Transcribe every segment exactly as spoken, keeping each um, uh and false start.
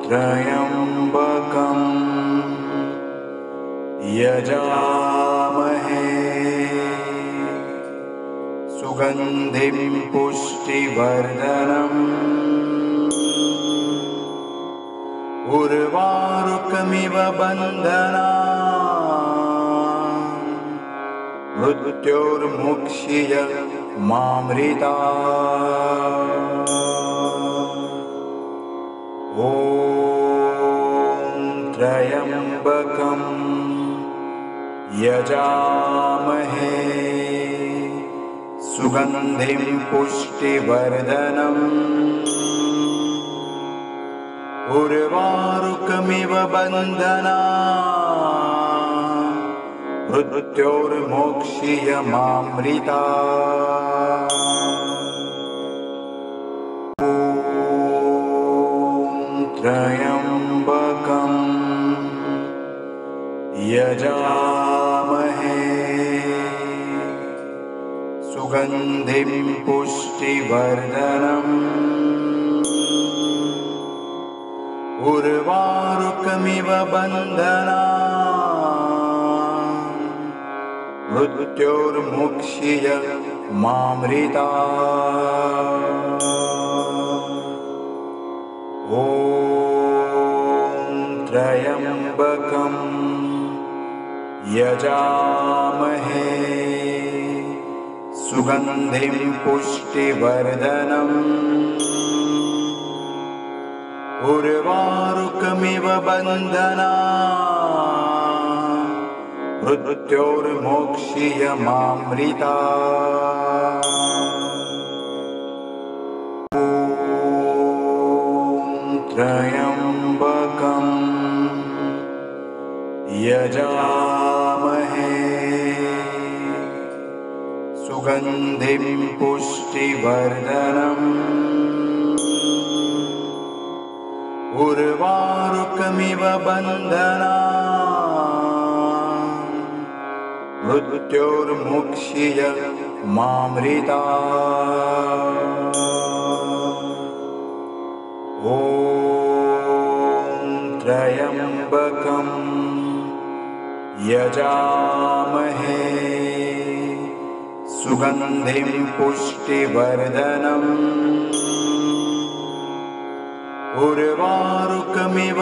त्र्यम्बकं यजामहे सुगन्धिं पुष्टिवर्धनम् उर्वारुकमिव बन्धनान् मृत्योर्मुक्षीय मामृतात्। ॐ त्र्यम्बकं यजामहे सुगन्धिं पुष्टिवर्धनम् उर्वारुकमिव बन्धनान् मृत्योर्मुक्षीय मामृतात्। त्र्यम्बकं यजामहे सुगन्धिं पुष्टिवर्धनम् उर्वारुकमिव बन्धनान् मृत्योर्मुक्षीय मामृतात्। ॐ त्र्यम्बकं यजामहे सुगन्धिं पुष्टिवर्धनम् उर्वारुकमिव बन्धनान् मृत्योर्मुक्षीय मामृतात्। त्र्यम्बकं यजामहे सुगन्धिं पुष्टिवर्धनम् उर्वारुकमिव बन्धनान् मृत्योर्मुक्षीय मामृतात्। ॐ त्र्यम्बकं यजामहे सुगन्धिं पुष्टिवर्धनम् उर्वारुकमिव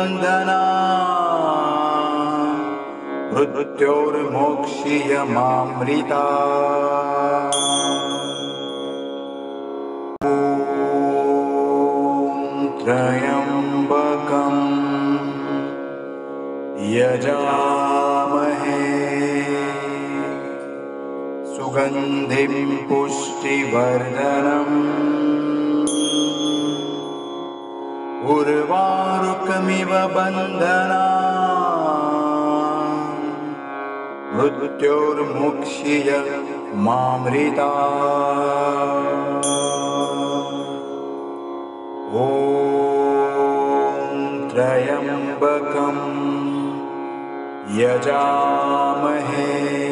बन्धनान् मृत्योर्मुक्षीय मामृतात्। ॐ त्र्यम्बकं यजामहे सुगन्धिं पुष्टिवर्धनम् उर्वारुकमिव बन्धनान् मृत्योर्मुक्षीय मामृतात्। ॐ त्र्यम्बकं यजामहे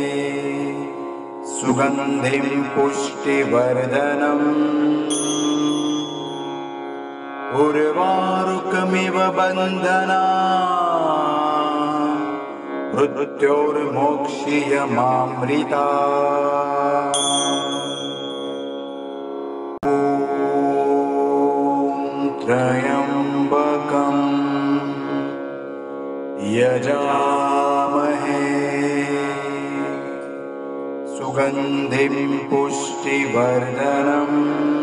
सुगन्धिं पुष्टिवर्धनम् उर्वारुकमिव बन्धनान् मृत्योर्मुक्षीय मामृतात्। ॐ त्र्यम्बकं यजामहे सुगन्धिं पुष्टिवर्धनम्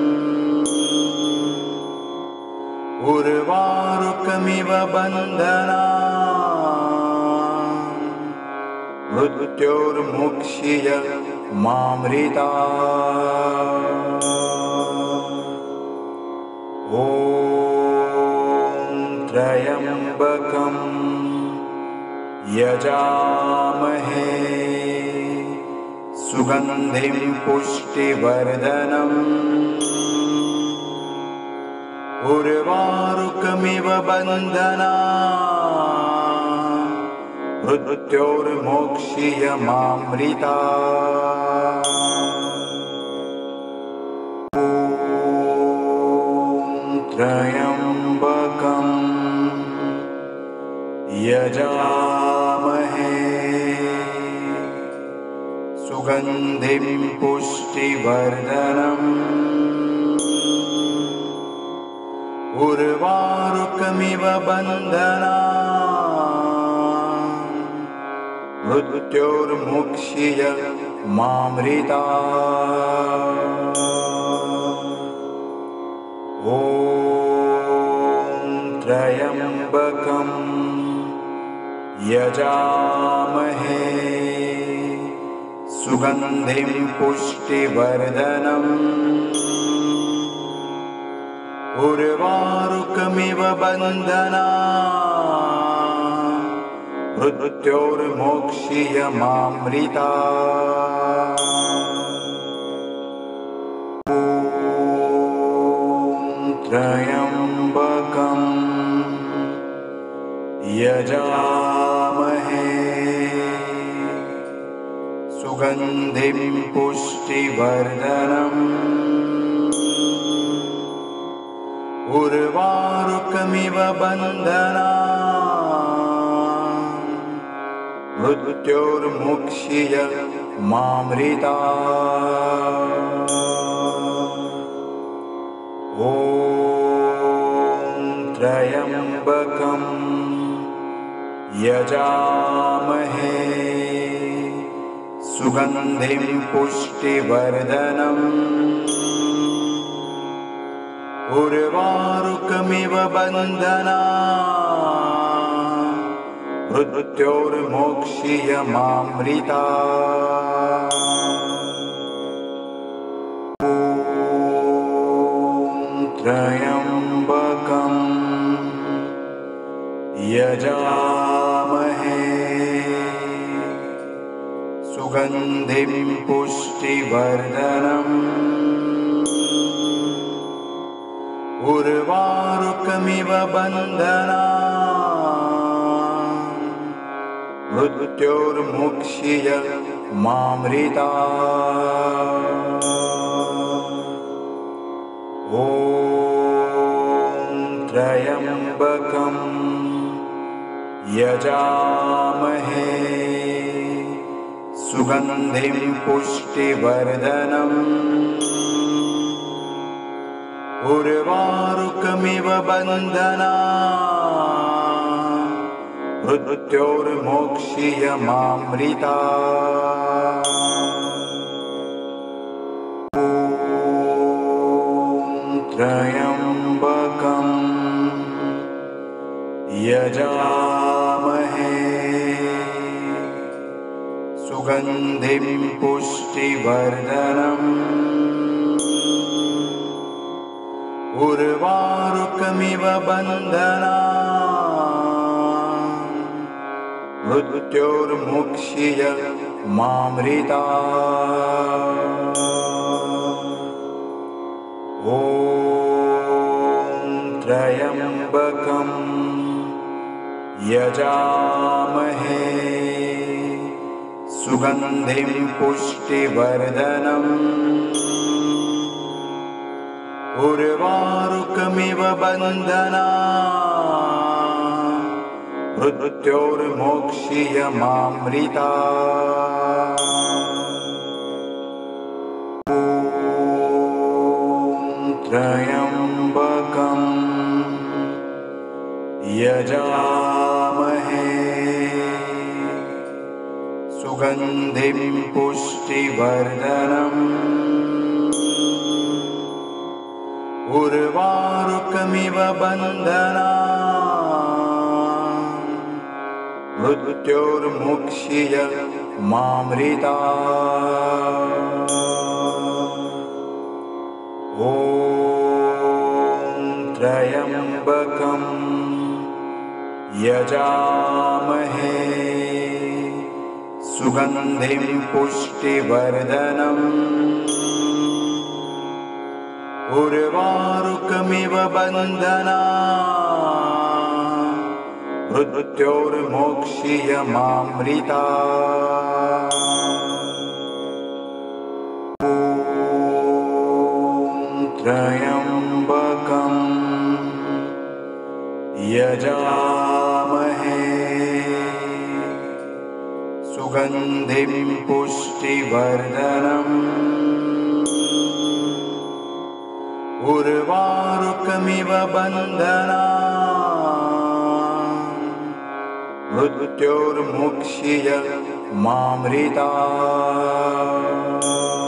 उर्वारुकमिव बन्धनान् मृत्योर्मुक्षीय मामृतात्। ॐ त्र्यम्बकं यजामहे सुगन्धिं पुष्टिवर्धनम् उर्वारुकमिव बन्धनान् मृत्योर्मुक्षीय मामृतात्। ॐ त्र्यम्बकं यजामहे सुगन्धिं पुष्टिवर्धनम् उर्वारुकमिव बन्धनान् मृत्योर्मुक्षीय मामृतात्। ॐ त्र्यम्बकं यजामहे सुगन्धिं पुष्टिवर्धनम् उर्वारुकमिव बन्धनान् मृत्योर्मोक्षीय मामृतात्। ॐ त्र्यम्बकं यजामहे सुगन्धिं पुष्टिवर्धनम् उर्वारुकमिव बन्धनान् मृत्योर्मुक्षीय मामृतात्। ॐ त्र्यम्बकं यजामहे सुगन्धिं पुष्टिवर्धनम् उर्वारुकमिव बन्धनान् मृत्योर्मोक्षीय मामृतात्। ॐ त्र्यम्बकं यजामहे सुगन्धिं पुष्टिवर्धनम् उर्वारुकमिव बन्धनान् मृत्योर्मुक्षीय मामृतात्। ॐ त्र्यम्बकं यजामहे सुगन्धिं पुष्टिवर्धनम् उर्वारुकमिव बन्धनान् मृत्योर्मोक्षीय मामृतात्। ॐ त्र्यम्बकं यजामहे सुगन्धिं पुष्टिवर्धनम् उर्वारुकमिव बन्धनान् मृत्योर्मुक्षीय मामृतात्। ॐ त्र्यम्बकं यजामहे सुगन्धिं पुष्टिवर्धनम् उर्वारुकमिव बन्धनान् मृत्योर्मोक्षीय मामृतात्। ॐ त्र्यम्बकं यजामहे सुगन्धिं पुष्टिवर्धनम् उर्वारुकमिव बन्धनान् मृत्योर्मुक्षीय मामृतात्। ॐ त्र्यम्बकं यजामहे सुगन्धिं पुष्टिवर्धनम् उर्वारुकमिव बन्धनान् मृत्योर्मोक्षीय मामृतात्। ॐ त्र्यम्बकं यजामहे सुगन्धिं पुष्टिवर्धनम् उर्वारुकमिव बन्धनान् मृत्योर्मुक्षीय मामृतात्।